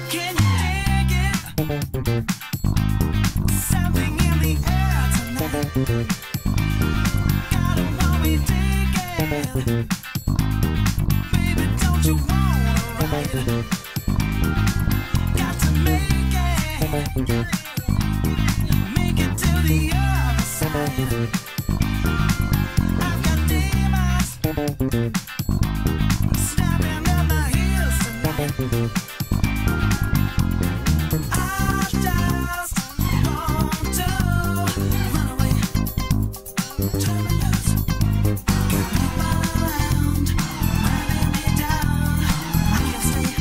Can you dig it? Something in the air tonight. Gotta know we dig it. Baby, don't you wanna ride? Got to make it to the other side. I've got demons snapping at my heels tonight. I just want to run away, turn me loose, get me all around, running me down. I can't stay.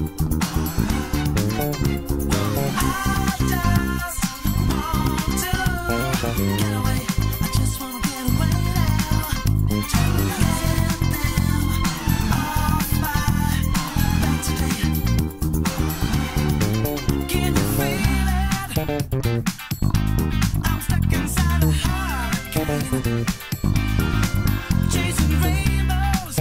I just want to get away. I just wanna get away now. Turn me off my back today. Can you feel it? I'm stuck inside a hurricane, chasing rainbows.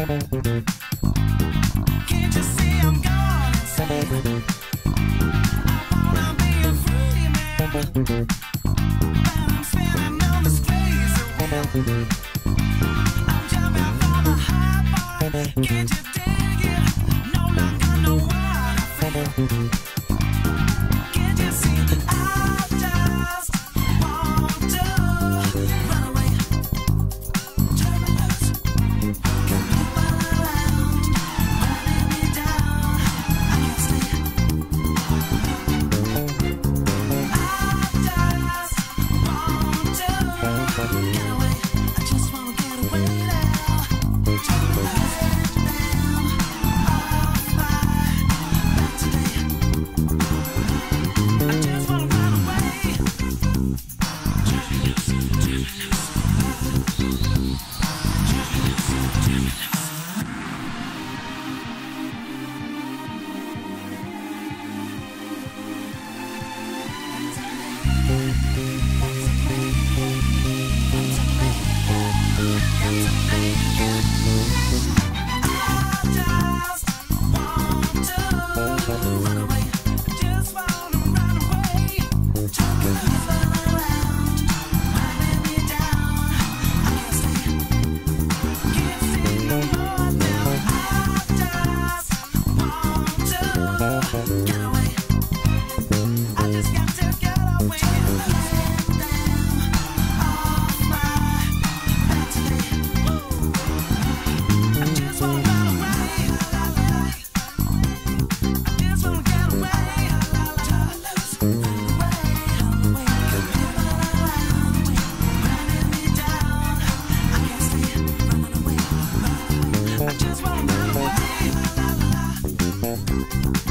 Can't you see I'm gone insane? I wanna be a free man, but I'm spinning on this crazy wheel. I'm jumping from a high bar. Can't you dig it? No longer know what I feel. Can't you see? I just want to run away, turn me loose, get me all around, running me down. I can't stay. I just want to get away. I just wanna get away now. Turn me loose off my back today. I just wanna run away. Turn me loose, turn me loose. I just wanna run away.